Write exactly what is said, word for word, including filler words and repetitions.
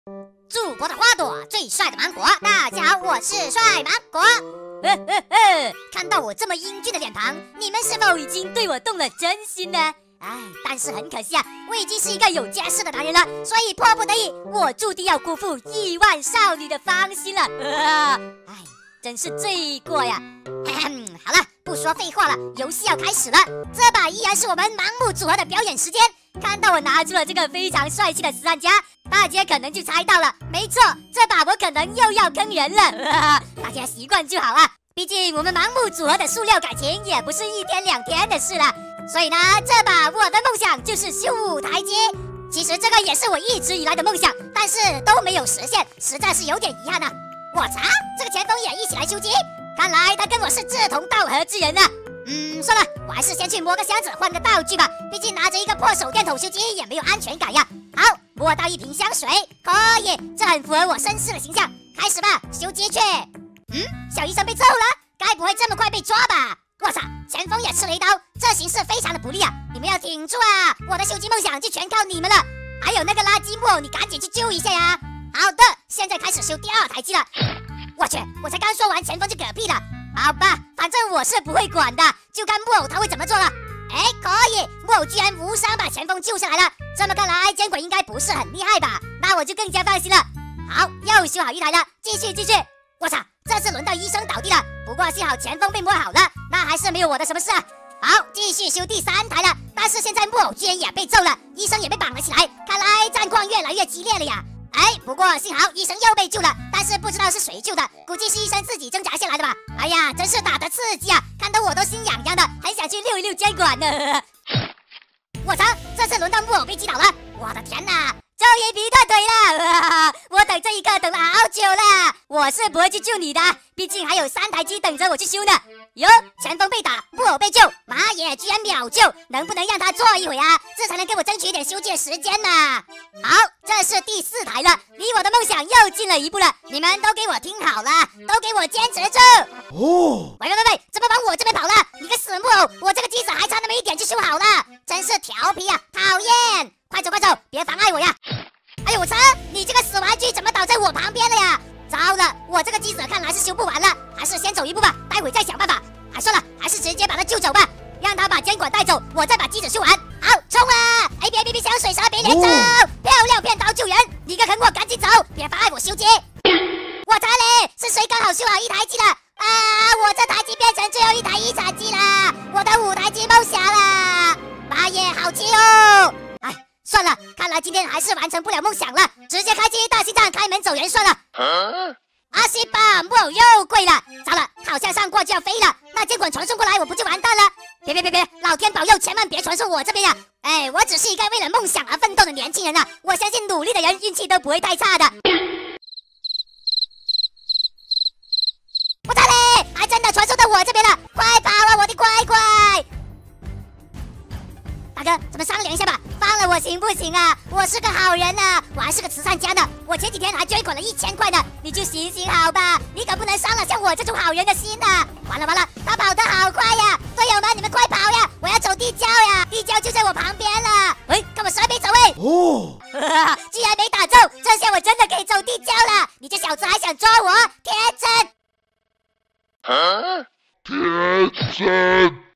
祖国的花朵，最帅的芒果。大家好，我是帅芒果。 呵呵呵， 看到我这么英俊的脸庞， 你们是否已经对我动了真心呢？ 哎，但是很可惜啊，我已经是一个有家室的男人了，所以迫不得已， 我注定要辜负亿万少女的芳心了。啊，哎，真是罪过呀！ 好了，不说废话了，游戏要开始了。这把依然是我们盲目组合的表演时间。 看到我拿出了这个非常帅气的十三加，大家可能就猜到了，没错，这把我可能又要坑人了。啊，大家习惯就好啊，毕竟我们盲目组合的塑料感情也不是一天两天的事了。所以呢，这把我的梦想就是修五台阶。 其实这个也是我一直以来的梦想，但是都没有实现，实在是有点遗憾啊。我擦，这个前锋也一起来修机，看来他跟我是志同道合之人啊。嗯，算了，我还是先去摸个箱子换个道具吧，毕竟拿着一个破手电筒修机也没有安全感呀。好，摸到一瓶香水，可以，这很符合我绅士的形象。开始吧，修机去。嗯，小医生被揍了，该不会这么快被抓吧？我操，前锋也吃了一刀，这形势非常的不利啊！你们要挺住啊！我的修机梦想就全靠你们了。还有那个垃圾木偶，你赶紧去救一下呀！好的，现在开始修第二台机了。我去，我才刚说完前锋就嗝屁了。好吧，反正我是不会管的，就看木偶他会怎么做了。哎，可以，木偶居然无伤把前锋救下来了。这么看来，监管应该不是很厉害吧？那我就更加放心了。好，又修好一台了，继续继续。我操，这次轮到医生倒地了，不过幸好前锋被摸好了，那还是没有我的什么事啊。好，继续修第三台了，但是现在木偶居然也被揍了，医生也被绑了起来，看来战况越来越激烈了呀。哎，不过幸好医生又被救了，但是不知道是谁救的，估计是医生自己挣扎下来的吧。哎呀，真是打得刺激啊，看得我都心痒痒的，很想去溜一溜监管呢。我操，这次轮到木偶被击倒了，我的天哪！终于劈断腿了、啊！我等这一刻等了好久了。 我是不会去救你的，毕竟还有三台机等着我去修呢。 哟，前锋被打，木偶被救，妈耶，居然秒救！能不能让他坐一会啊？这才能给我争取一点修机的时间呢。好，这是第四台了，离我的梦想又近了一步了。你们都给我听好了，都给我坚持住！哦，喂喂喂喂，怎么往我这边跑了？你个死木偶！我这个机子还差那么一点就修好了，真是调皮啊，讨厌！快走快走，别妨碍我呀！哎呦我操！你这个死玩具怎么倒在我旁边了呀？糟了，我这个机子看来是修不完了，还是先走一步吧，待会再想办法。还算了，还是直接把他救走吧，让他把监管带走，我再把机子修完。好，冲啊！哎，别别别，香水蛇别连走！哦、漂亮骗刀救人，你个坑货赶紧走，别妨碍我修机。我擦嘞，是谁刚好修好一台机了？啊！我这台机变成最后一台一产机了，我的五台机梦想了。妈耶，好气哦！哎。算了，看来今天还是完成不了梦想了，直接开机大西藏开门走人算了。啊、阿西吧，木偶又跪了，糟了，好像上过就要飞了，那监管传送过来我不就完蛋了？别别别别，老天保佑，千万别传送我这边呀！哎，我只是一个为了梦想而奋斗的年轻人啊，我相信努力的人运气都不会太差的。我操嘞，还真的传送到我这边了，快跑啊，我的乖乖！大哥，咱们商量一下吧，放了我行不行啊？我是个好人啊，我还是个慈善家呢。我前几天还捐款了一千块呢，你就行行好吧，你可不能伤了像我这种好人的心呐！完了完了，他跑得好快呀！队友们，你们快跑呀！我要走地窖呀，地窖就在我旁边了。哎，看我蛇没走哎！哦，居然没打中，这下我真的可以走地窖了！你这小子还想抓我？天真！ 啊！天真！